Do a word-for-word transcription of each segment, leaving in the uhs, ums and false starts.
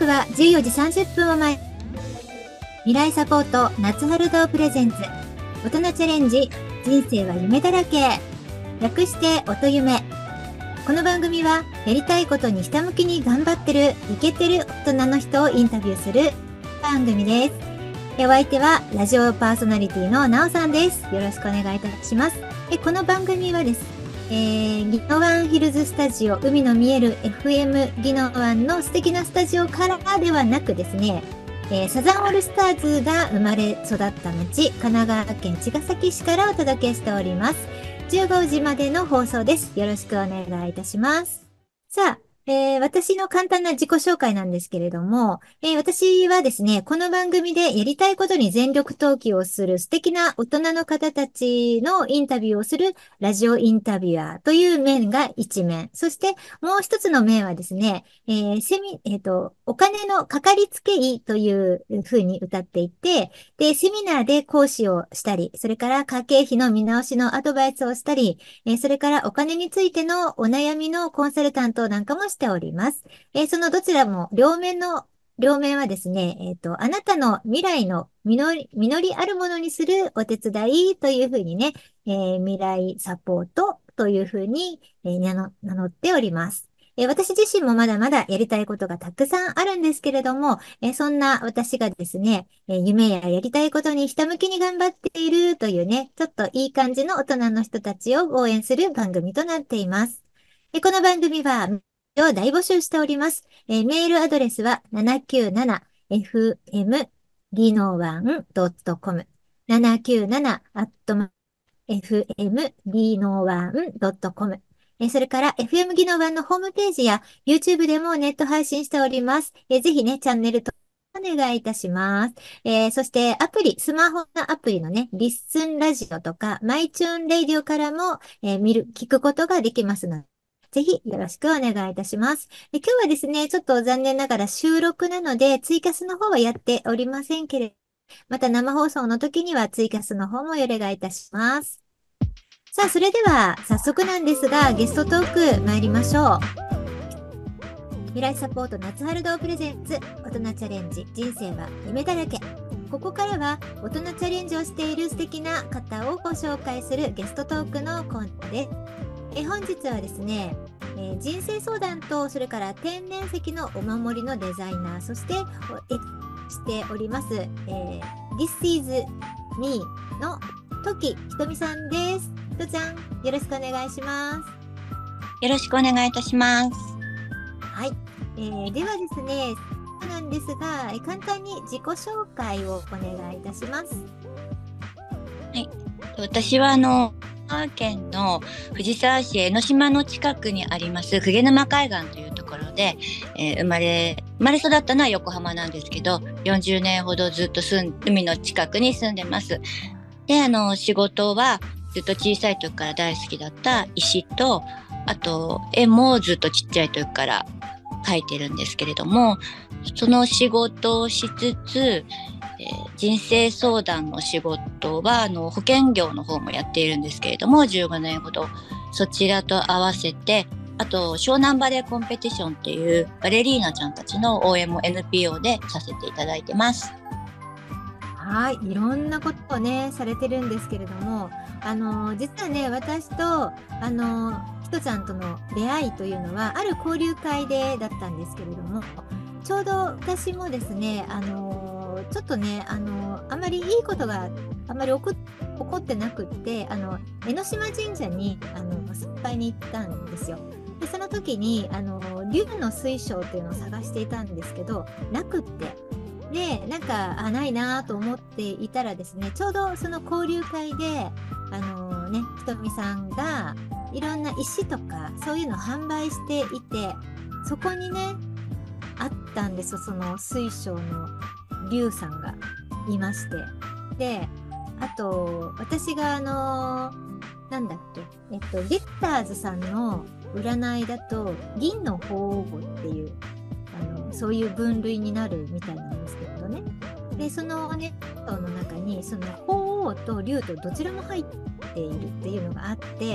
はじゅうよじさんじゅっぷんを前、未来サポート夏春堂プレゼンツ大人チャレンジ人生は夢だらけ、略して音夢。この番組はやりたいことにひたむきに頑張ってるイケてる大人の人をインタビューする番組です。お相手はラジオパーソナリティのなおさんです。よろしくお願いいたします。この番組はですね、えー、ギノワンヒルズスタジオ、海の見える エフエム ギノワンの素敵なスタジオからではなくですね、えー、サザンオールスターズが生まれ育った町、神奈川県茅ヶ崎市からお届けしております。じゅうごじまでの放送です。よろしくお願いいたします。さあ、えー、私の簡単な自己紹介なんですけれども、えー、私はですね、この番組でやりたいことに全力投球をする素敵な大人の方たちのインタビューをするラジオインタビュアーという面が一面。そしてもう一つの面はですね、えー、セミ、えっと、お金のかかりつけ医というふうに歌っていて、で、セミナーで講師をしたり、それから家計費の見直しのアドバイスをしたり、えー、それからお金についてのお悩みのコンサルタントなんかもしております。えー、そのどちらも両面の、両面はですね、えっと、あなたの未来の実り、実りあるものにするお手伝いというふうにね、えー、未来サポートというふうに、えー、名の名乗っております。えー私自身もまだまだやりたいことがたくさんあるんですけれども、えーそんな私がですね、えー夢ややりたいことにひたむきに頑張っているというね、ちょっといい感じの大人の人たちを応援する番組となっています。えーこの番組は、メールを大募集しております。えーメールアドレスは ななきゅうななエフエムギノワンドットコム ななきゅうななアットマーク エフエムギノワンドットコム。えーそれから エフエム ギノワンのホームページや YouTube でもネット配信しております。えーぜひね、チャンネル登録お願いいたします。えーそしてアプリ、スマホのアプリのね、リッスンラジオとか、マイチューンレイディオからも、えー見る、聞くことができますので、ぜひよろしくお願いいたします。で今日はですね、ちょっと残念ながら収録なので、ツイキャスの方はやっておりませんけれど、また生放送の時にはツイキャスの方もお願いいたします。さあ、それでは早速なんですが、ゲストトーク参りましょう。未来サポート夏春堂プレゼンツ大人チャレンジ人生は夢だらけ。ここからは大人チャレンジをしている素敵な方をご紹介するゲストトークのコーナーです。え本日はですね、えー人生相談とそれから天然石のお守りのデザイナー、そしておえしております、えー This is me の時ひとみさんです。ひとちゃん、よろしくお願いします。 よろしくお願いいたします。 はい、えーではですね、そうなんですが、えー簡単に自己紹介をお願いいたします。 はい、私はあの香川県の藤沢市江ノ島の近くにあります鵠沼海岸というところで、えー生まれ生まれ育ったのは横浜なんですけど、よんじゅうねんほどずっと住ん海の近くに住んでます。で、あの仕事はずっと小さい時から大好きだった石と、あと絵もずっとちっちゃい時から描いてるんですけれども、その仕事をしつつ、えー人生相談の仕事はあの保険業の方もやっているんですけれども、じゅうごねんほどそちらと合わせて、あと湘南バレエコンペティションっていうバレリーナちゃんたちの応援も エヌピーオー でさせていただいてます。 はい、いろんなことをね、されてるんですけれども、あの、実はね、私と、あの、ひとちゃんとの出会いというのは、ある交流会でだったんですけれども、ちょうど私もですね、あの、ちょっとね、あの、あまりいいことがあまり起こ起こってなくって、あの、江ノ島神社に、あの、参拝に行ったんですよ。で、その時に、あの、龍の水晶っていうのを探していたんですけど、なくって、で、なんか、あ、ないなと思っていたらですね、ちょうどその交流会で、あのね、ひとみさんがいろんな石とかそういうのを販売していて、そこにね、あったんですよ、その水晶の龍さんがいまして。で、あと、私があのなんだっけ、えっと、ゲッターズさんの占いだと、銀の鳳凰っていう、あのそういう分類になるみたいなんですけどね。で、そのネットの中に、その鳳凰と竜とどちらも入っているっていうのがあって、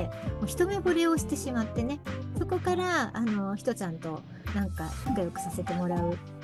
もう一目惚れをしてしまってね、そこから、あの、ひとちゃんとなんか仲良くさせてもらうっ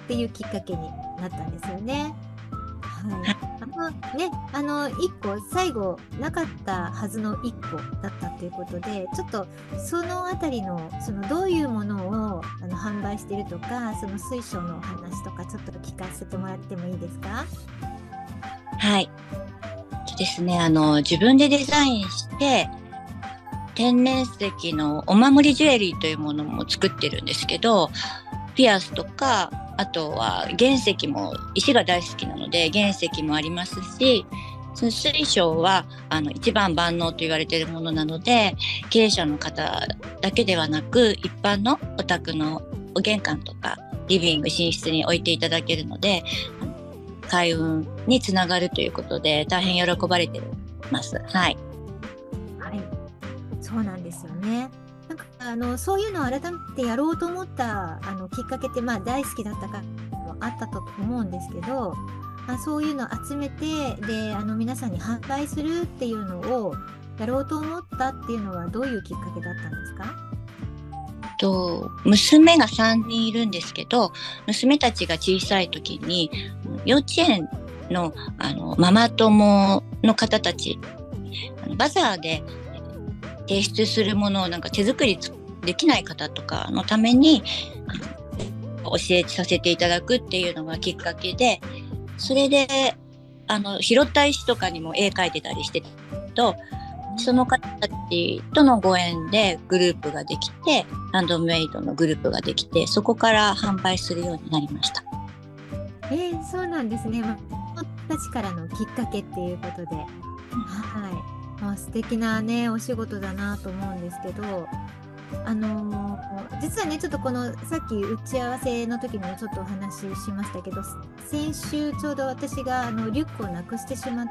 っていうきっかけになったんですよね。はい。あのね、あのいっこ最後なかったはずのいっこだったということで、ちょっとそのあたりのそのどういうものをあの販売しているとか、その水晶のお話とかちょっと聞かせてもらってもいいですか？ はい。そうですね、あの自分でデザインして天然石のお守りジュエリーというものも作ってるんですけど、ピアスとか、あとは原石も、石が大好きなので原石もありますし、その水晶はあの一番万能と言われているものなので、経営者の方だけではなく一般のお宅のお玄関とかリビング、寝室に置いていただけるので、開運につながるということで大変喜ばれてます。はい、 はい、そうなんですよね。なんかあのそういうのを改めてやろうと思ったあのきっかけって、まあ、大好きだったからもあったと思うんですけど、あそういうのを集めてであの皆さんに販売するっていうのをやろうと思ったっていうのはどういうきっかけだったんですか？ と娘がさんにんいるんですけど、娘たちが小さい時に幼稚園の、あのママ友の方たち、バザーで提出するものをなんか手作りできない方とかのために教えさせていただくっていうのがきっかけで、それであの拾った石とかにも絵描いてたりしてと、その方たちとのご縁でグループができて、ハンドメイドのグループができて、そこから販売するようになりました。 えー、そうなんですね。まあ、私たちからのきっかけっていうことで、はい、まあ、素敵なねお仕事だなと思うんですけど、あのー、実はねちょっとこのさっき打ち合わせの時にもちょっとお話ししましたけど、先週ちょうど私があのリュックをなくしてしまって、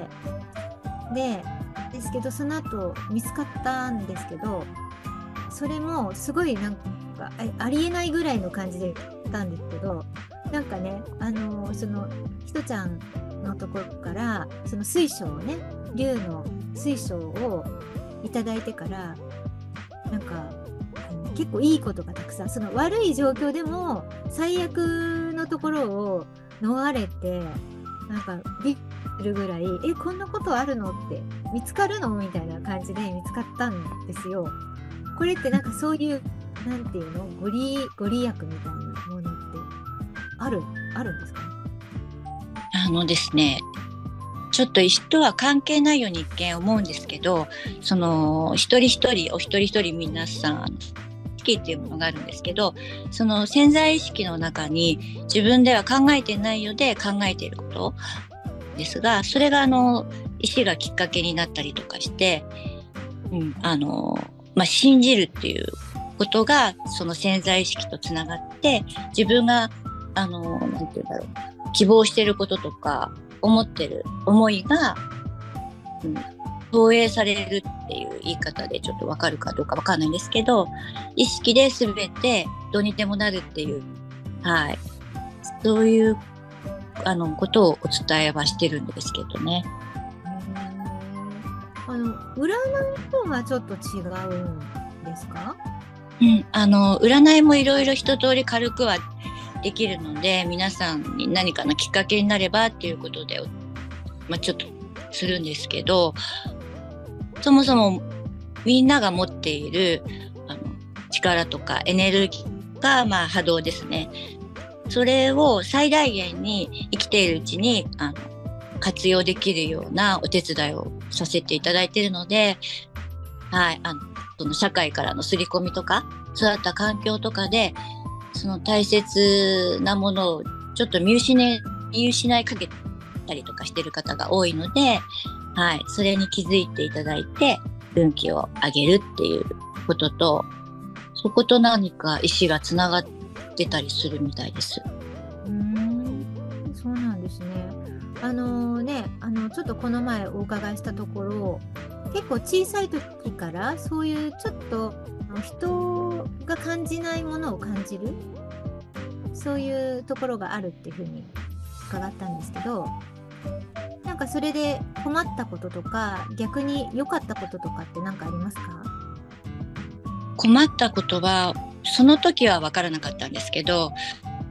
でですけどその後見つかったんですけど、それもすごいなんかありえないぐらいの感じで言ったんですけど、なんかね、あのー、そのひとちゃんのところからその水晶をね、龍の水晶をいただいてから、なんかあの結構いいことがたくさん、その悪い状況でも最悪のところを逃れて、なんかびっくりするぐらい、えこんなことあるのって見つかるのみたいな感じで見つかったんですよ。これってなんかそういうなんていうの、ご利ご利益みたいなものってあるあるんですか？ あのですね、ちょっと石とは関係ないように一見思うんですけど、その一人一人お一人一人皆さん意識っていうものがあるんですけど、その潜在意識の中に自分では考えてないようで考えていることですが、それがあの石がきっかけになったりとかして、うん、あのまあ、信じるっていうことがその潜在意識とつながって、自分があのなんていうんだろう、希望していることとか思ってる思いが、うん、投影されるっていう言い方でちょっとわかるかどうかわかんないんですけど、意識で全てどうにでもなるっていう、はい、そういうあのことをお伝えはしてるんですけどね。 あの占いとはちょっと違うんですか？ うん、あの占いもいろいろ一通り軽くはできるので、皆さんに何かのきっかけになればっていうことで、まあ、ちょっとするんですけど、そもそもみんなが持っているあの力とかエネルギーが、まあ、波動ですね。それを最大限に生きているうちにあの活用できるようなお手伝いをさせていただいているので、はい、あのその社会からの刷り込みとか育った環境とかでその大切なものをちょっと見失い、見失いかけたりとかしている方が多いので、はい、それに気づいていただいて運気を上げるっていうことと、そこと何か意思がつながってたりするみたいです。 うーん、そうなんですね。あのね、あのちょっとこの前お伺いしたところ、結構小さい時からそういうちょっと人が感じないものを感じる、そういうところがあるっていうふうに伺ったんですけど、なんかそれで困ったこととか逆に良かったこととかって何かありますか？ 困ったことはその時は分からなかったんですけど、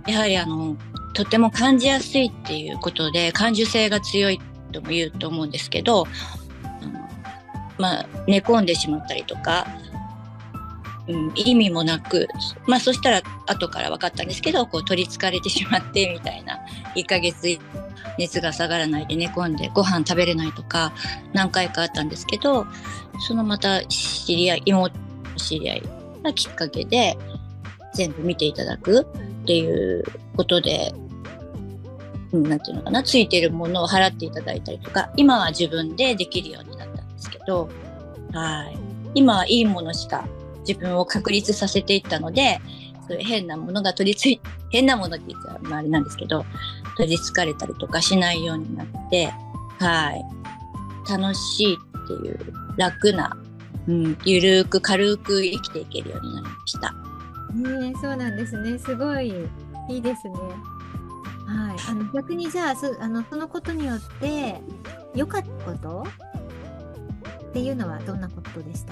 やはりあのとても感じやすいっていうことで感受性が強いとも言うと思うんですけど、あのまあ、寝込んでしまったりとか、うん、意味もなく、まあ、そしたら後から分かったんですけど、こう取りつかれてしまってみたいな、いっかげつ熱が下がらないで寝込んでご飯食べれないとか何回かあったんですけど、そのまた知り合い妹の知り合いがきっかけで全部見ていただくっていうことで、うん、なんていうのかな、ついてるものを払っていただいたりとか、今は自分でできるようになったんですけど、はい、今はいいものしか自分を確立させていったので、そういう変なものが取りつい変なものって言ったらあれなんですけど、取りつかれたりとかしないようになって、はい、楽しいっていう楽な、うん、ゆるく軽く生きていけるようになりました。 ねえ、そうなんですね。すごいいいですね。はい、あの逆にじゃあ、そあのそのことによって良かったことっていうのはどんなことでした？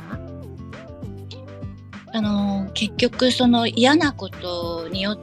あの結局その嫌なことによって、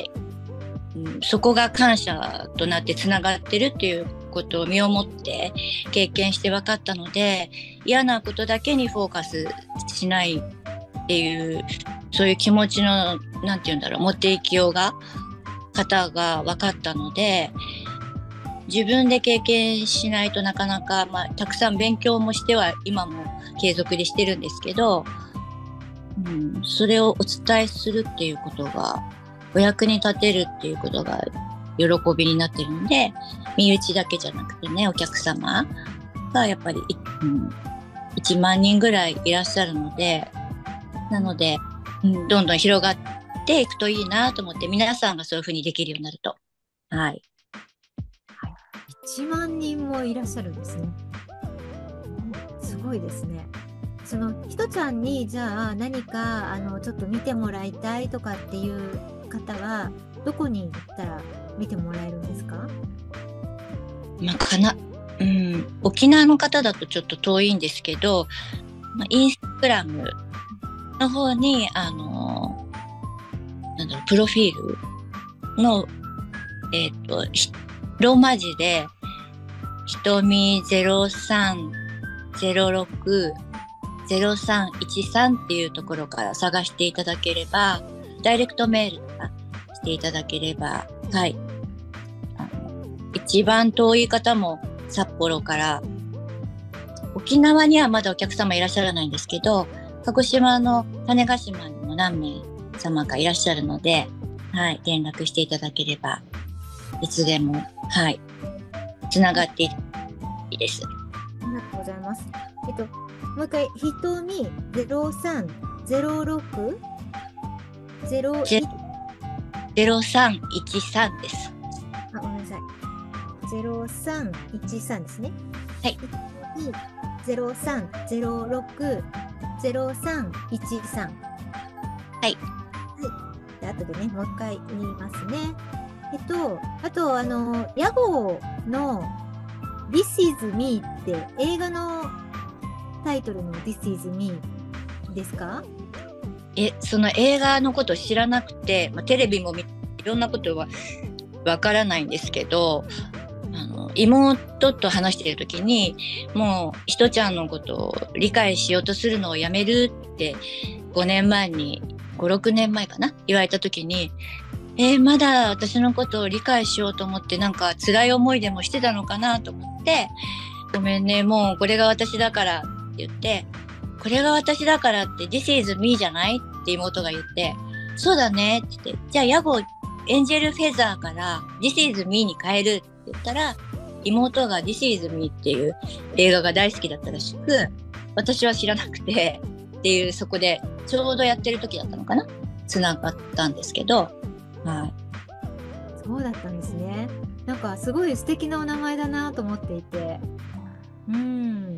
うん、そこが感謝となってつながってるっていうことを身をもって経験して分かったので、嫌なことだけにフォーカスしないっていう、そういう気持ちのなんていうんだろう、持っていきようが方が分かったので、自分で経験しないとなかなか、まあ、たくさん勉強もしては今も継続でしてるんですけど、うん、それをお伝えするっていうことが、お役に立てるっていうことが喜びになってるので、身内だけじゃなくてね、お客様がやっぱり、うん、いちまんにんぐらいいらっしゃるので、なので、うん、どんどん広がっていくといいなと思って、皆さんがそういうふうにできるようになると、はい、 いちまんにんもいらっしゃるんですね。すごいですね。そのひとちゃんにじゃあ何かあのちょっと見てもらいたいとかっていう方はどこに行ったら見てもらえるんですか？ まあ、かな、うん、沖縄の方だとちょっと遠いんですけど、まあ、インスタグラムの方にあのなんだろう、プロフィールのえっとローマ字でひとみゼロさんゼロろくゼロさんいちさんっていうところから探していただければ、ダイレクトメールとかしていただければ、はい、あの一番遠い方も札幌から、沖縄にはまだお客様いらっしゃらないんですけど、鹿児島の種子島にも何名様かいらっしゃるので、はい、連絡していただければいつでも、はい、つながっていいです。 ありがとうございます。えっともう一回、ひとみゼロさんゼロろくゼロいちゼロさんいちさんです。 あ、ごめんなさい。ゼロさんいちさんですね。 はい。 ゼロさんゼロろくゼロさんいちさん。 はい。 はい。で、後でね、もう一回言いますね。えっと、あと、あの、屋号の This is me って映画のタイトルの This is me ですか？ え、その映画のこと知らなくて、まあ、テレビも見いろんなことはわからないんですけど、あの妹と話している時に、もうひとちゃんのことを理解しようとするのをやめるってごねんまえにごろくねんまえかな言われた時に、えー、まだ私のことを理解しようと思ってなんか辛い思いでもしてたのかなと思って、ごめんね、もうこれが私だからって言って、これが私だからって This is me じゃないって妹が言って、そうだねって言って、じゃあ屋号エンジェルフェザーから This is me に変えるって言ったら、妹が This is me っていう映画が大好きだったらしく、私は知らなくてっていう、そこでちょうどやってる時だったのかな、つながったんですけど、はい。 そうだったんですね。なんかすごい素敵なお名前だなと思っていて、うん、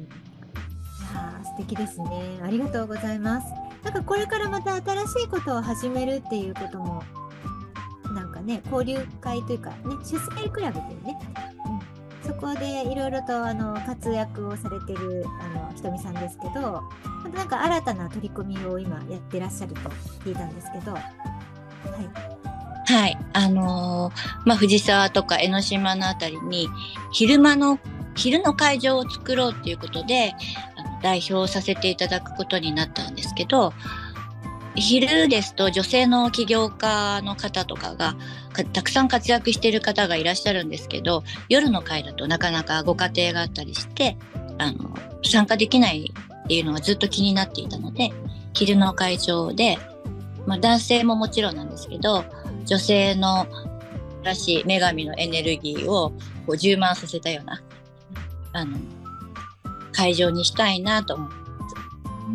いや素敵ですね。ありがとうございます。なんかこれからまた新しいことを始めるっていうことも、なんかね、交流会というかね、出世クラブっていうね、うん、そこでいろいろとあの活躍をされてるあのひとみさんですけど、またなんか新たな取り組みを今やってらっしゃると聞いたんですけど、はい。 はい、あのーまあ、藤沢とか江ノ島のあたりに昼間の昼の会場を作ろうっていうことであの代表させていただくことになったんですけど、昼ですと女性の起業家の方とかがかたくさん活躍している方がいらっしゃるんですけど、夜の会だとなかなかご家庭があったりしてあの参加できないっていうのはずっと気になっていたので、昼の会場で、まあ、男性ももちろんなんですけど女性のらしい女神のエネルギーをこう充満させたようなあの会場にしたいなと思う。 うん、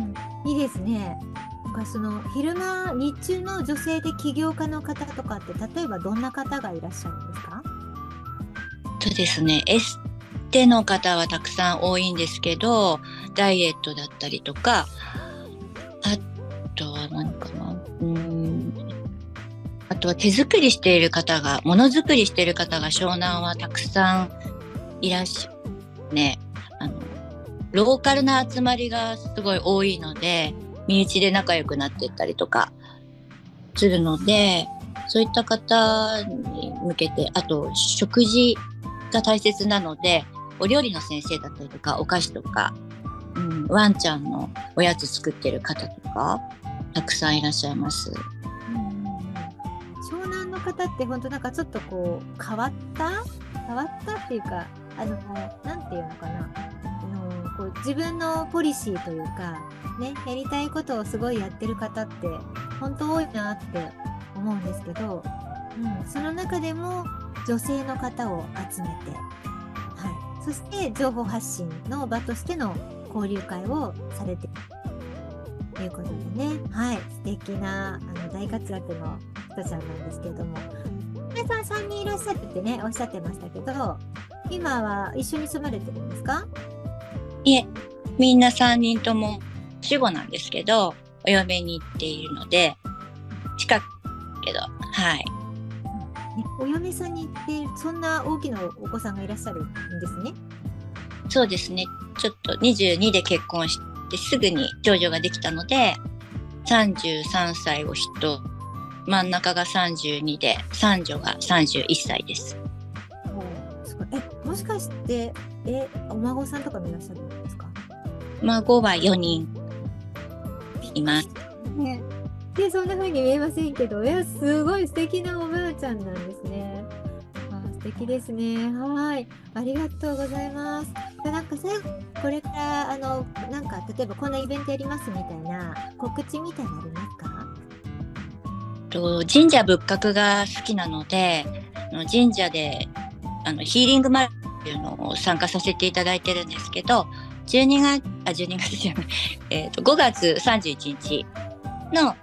いいですね。なんかその昼間日中の女性で起業家の方とかって例えばどんな方がいらっしゃるんですか？ そうですね、エステの方はたくさん多いんですけど、ダイエットだったりとか、あとは何かな、うーんあとは手作りしている方が、ものづくりしている方が湘南はたくさんいらっしゃるね。あのローカルな集まりがすごい多いので、身内で仲良くなっていったりとかするので、そういった方に向けて、あと食事が大切なので、お料理の先生だったりとか、お菓子とか、うん、ワンちゃんのおやつ作ってる方とかたくさんいらっしゃいます。 湘南の方って本当なんかちょっとこう変わった変わったっていうか、あのなんていうのかな、あのこう自分のポリシーというかね、やりたいことをすごいやってる方って本当多いなって思うんですけど、うん、その中でも女性の方を集めて、はい、そして情報発信の場としての交流会をされているということでね、はい、素敵なあの大活躍の人ちゃんなんですけれども、皆さんさんにんいらっしゃるってねおっしゃってましたけど、今は一緒に住まれてるんですか？ いえ、みんなさんにんとも主語なんですけど、お嫁に行っているので近くけど、はい。 ね、お嫁さんに行ってそんな大きなお子さんがいらっしゃるんですね。 そうですね。ちょっとにじゅうにで結婚してすぐに長女ができたので、さんじゅうさんさいを人、真ん中がさんじゅうにで、三女がさんじゅういっさいです。 すごい。え、もしかしてえお孫さんとかもいらっしゃるんですか？ 孫はよにんいます。 ね、でそんな風に見えませんけど、いやすごい素敵なおばあちゃんなんですね。あ、素敵ですね。はい、ありがとうございます。でなんか最後これからあのなんか例えばこんなイベントやりますみたいな告知みたいなのありますか？ と神社仏閣が好きなので、神社であのヒーリングマラソンっていうのを参加させていただいてるんですけど、じゅうにがつあじゅうにがつじゃない、えーとごがつさんじゅういちにちの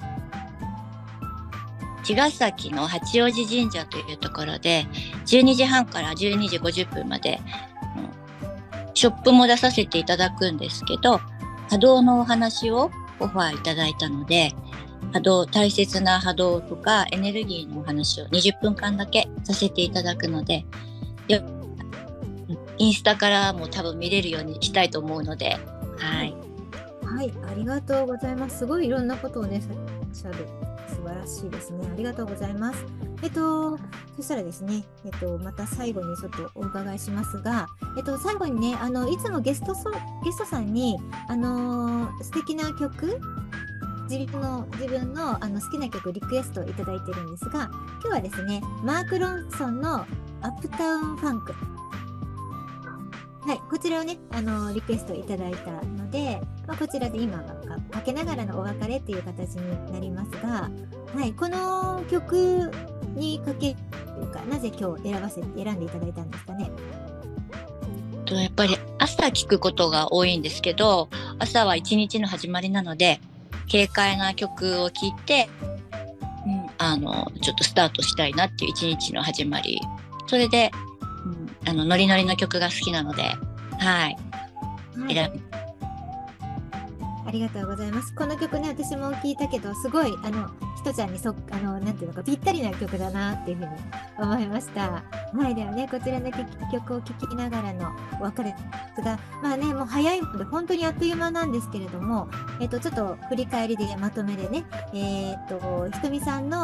茅ヶ崎の八王子神社というところでじゅうにじはんからじゅうにじごじゅっぷんまでショップも出させていただくんですけど、波動のお話をオファーいただいたので、波動、大切な波動とかエネルギーのお話をにじゅっぷんかんだけさせていただくので、インスタからも多分見れるようにしたいと思うので、はい。 はい、ありがとうございます。すごいいろんなことをね、さっしゃる。素晴らしいですね。ありがとうございます。えっと、そしたらですね、えっと、また最後にちょっとお伺いしますが、えっと、最後にね、あの、いつもゲストそ、ゲストさんに、あのー、素敵な曲、自分の、自分の、あの、好きな曲、リクエストをいただいてるんですが、今日はですね、マーク・ロンソンのアップタウン・ファンク。はい、こちらをね、あの、リクエストいただいたので、まあ、こちらで今がかけながらのお別れっていう形になりますが、はい、この曲にかけというか、なぜ今日選ばせて選んでいただいたんですかね。 とやっぱり朝聞くことが多いんですけど、朝は一日の始まりなので、軽快な曲を聴いて、うん、あのちょっとスタートしたいなっていう一日の始まり。それで、うん、あのノリノリの曲が好きなので、はい、 はい、 選びありがとうございます。この曲ね、私も聞いたけど、すごい、あの、ひとちゃんにそ、あの、なんていうのか、ぴったりな曲だなっていうふうに思いました。はい、ではね、こちらの曲を聴きながらのお別れですが、まあね、もう早いので、本当にあっという間なんですけれども、えっと、ちょっと振り返りでまとめでね、えー、っと、ひとみさんの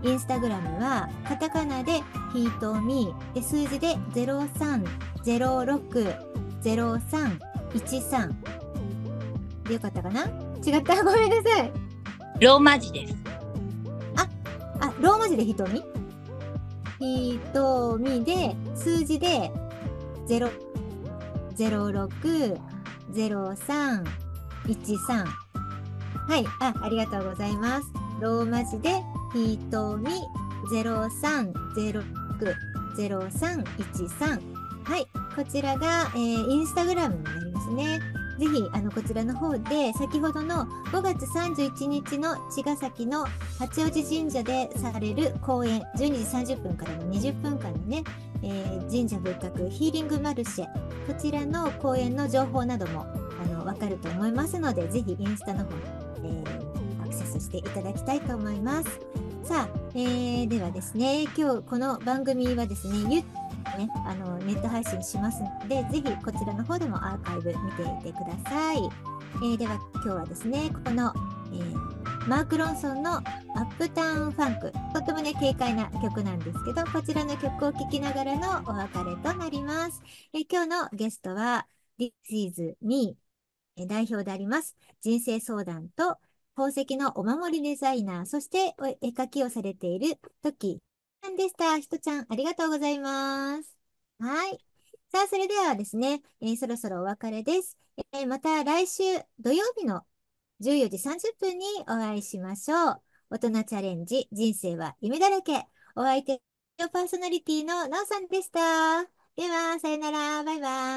インスタグラムはカタカナでひとみで数字でゼロさんゼロろくゼロさんいちさんでよかったかな。違った、ごめんなさい。 ローマ字です。 あ、あ、ローマ字でひとみひとみで数字でゼロゼロろくゼロさんいちさん。はい、あ、ありがとうございます。ローマ字でひとみゼロさんゼロろくゼロさんいちさん。はい、こちらが、えー、インスタグラムになりますね。ぜひ、あの、こちらの方で、先ほどのごがつさんじゅういちにちの茅ヶ崎の八王子神社でされる講演、じゅうにじさんじゅっぷんからのにじゅっぷんかんのね、えー、神社仏閣ヒーリングマルシェ、こちらの講演の情報なども、あの、わかると思いますので、ぜひインスタの方に、えー、アクセスしていただきたいと思います。さあ、えー、ではですね、今日この番組はですね、ゆね、あのネット配信しますので、ぜひこちらの方でもアーカイブ見ていてください。えー、では今日はですね、この、えー、マーク・ロンソンのアップタウン・ファンク、とってもね、軽快な曲なんですけど、こちらの曲を聴きながらのお別れとなります。えー、今日のゲストは、This is Me、代表であります、人生相談と宝石のお守りデザイナー、そして絵描きをされているトキさんでした。ひとちゃん、ありがとうございます。はい。さあ、それではですね、えーそろそろお別れです。えーまた来週土曜日のじゅうよじさんじゅっぷんにお会いしましょう。大人チャレンジ、人生は夢だらけ。お相手、パーソナリティのなおさんでした。では、さよなら、バイバイ。